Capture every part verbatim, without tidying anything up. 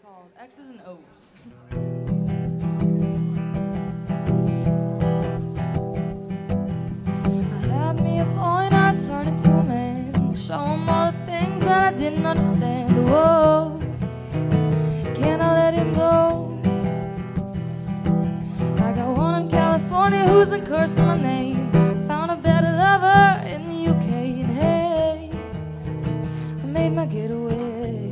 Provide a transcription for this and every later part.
called X's and O's. I had me a boy and I turned into a man. Show him all the things that I didn't understand. Whoa, can I let him go? I got one in California who's been cursing my name. Found a better lover in the U K, and hey, I made my getaway.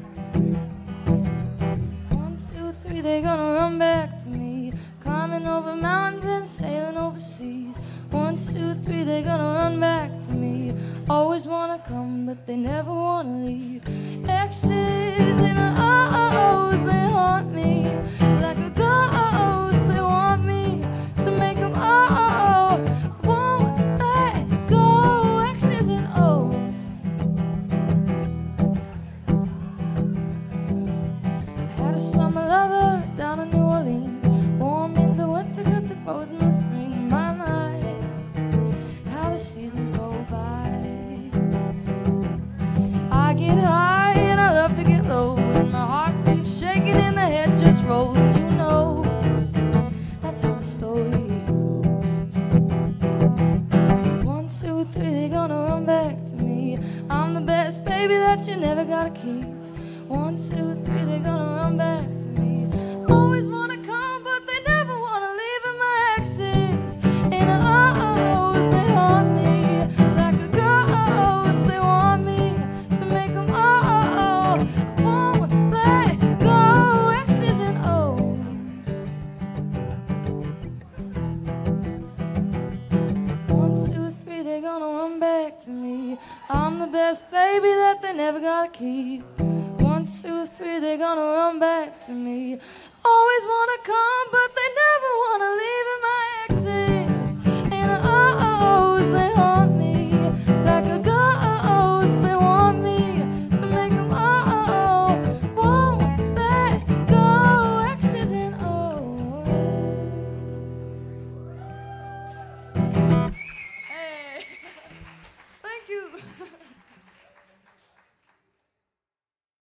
One, two, three, they're gonna run back to me. Climbing over mountains and sailing overseas. One, two, three, they're gonna run back to me. Always wanna come, but they never wanna leave. X's and O's, they haunt me like a ghost. They want me to make them oh, won't let go. X's and O's. I had a summer lover down in New Orleans. Warm in the winter, got the frozen the spring. My mind, how the seasons go by. I get high and I love to get low, and my heart keeps shaking and the head's just rolling. You know, that's how the story goes. One, two, three, they're gonna run back to me. I'm the best baby that you never gotta keep. One, two, three, they're gonna run back to me. Always wanna come, but they never wanna leave. And my exes and O's, they haunt me like a ghost. They want me to make them oh, won't let go. X's and O's. One, two, three, they're gonna run back to me. I'm the best baby that they never gotta keep. One, two, three, they're gonna run back to me. Always wanna come.